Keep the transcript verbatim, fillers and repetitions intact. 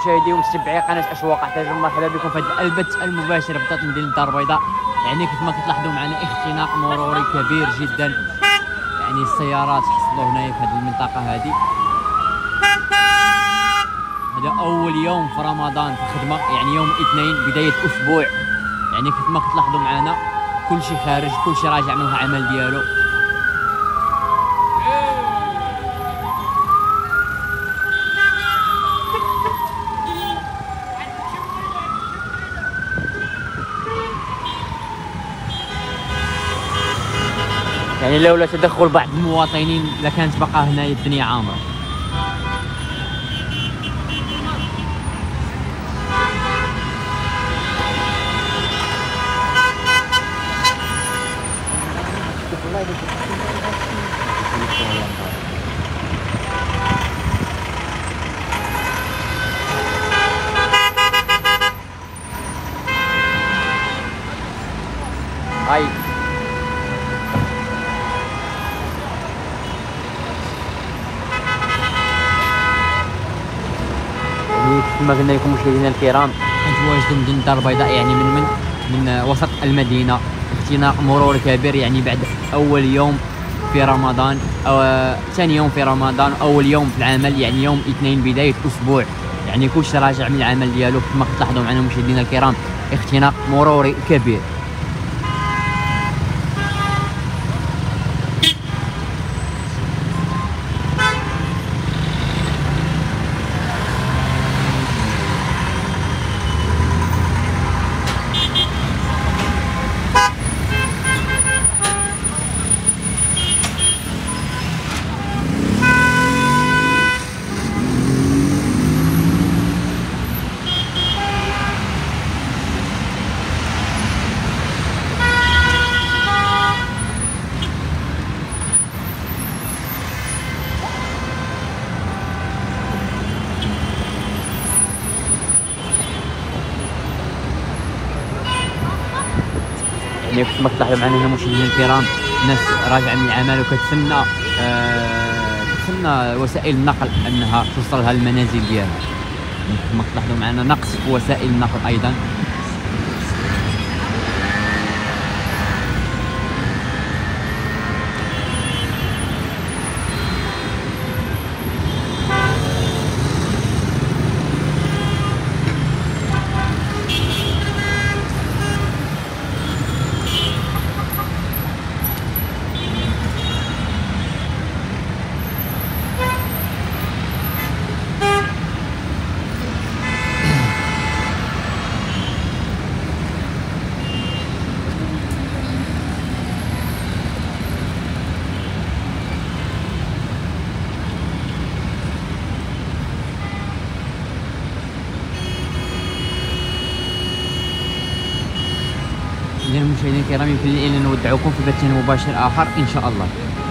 مشاهدي ومتابعي قناه اشواق احتاج، مرحبا بكم في هذا البث المباشر بطاط مدينه الدار البيضاء. يعني كيف ما كتلاحظوا معنا اختناق مروري كبير جدا، يعني السيارات حصلوا هنايا في هذه المنطقه هذه. هذا اول يوم في رمضان في الخدمه، يعني يوم الاثنين بدايه اسبوع. يعني كيف ما كتلاحظوا معنا كل شيء خارج، كل شيء راجع من العمل ديالو. يعني لولا تدخل بعض المواطنين لكانت بقى هنايا الدنيا عامره. هاي كما قلنا لكم مشاهدينا الكرام، كنتواجدوا مدينه الدار البيضاء، يعني من من من وسط المدينه. اختناق مروري كبير، يعني بعد اول يوم في رمضان او ثاني يوم في رمضان، اول يوم في العمل، يعني يوم اثنين بدايه اسبوع. يعني كلشي راجع من العمل ديالو كما كتلاحظوا معنا مشاهدينا الكرام، اختناق مروري كبير. يعني كما كتلاحظوا معنا هنا مشاهدينا الكرام، الناس راجعه من العمل وكتسنى آه كتسنى وسائل النقل انها توصلها للمنازل ديالها. يعني كما كتلاحظوا معنا نقص في وسائل النقل ايضا. إذن المشاهدين الكرام، يمكن لي أن نودعكم في بث مباشر آخر إن شاء الله.